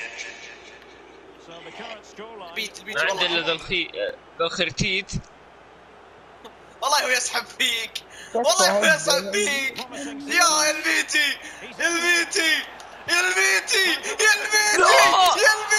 البيت عند الا ذا الخرتيت. والله هو يسحب فيك، والله هو يسحب فيك يا البيتي، يا البيتي، يا البيتي، يا البيتي، يا البيتي.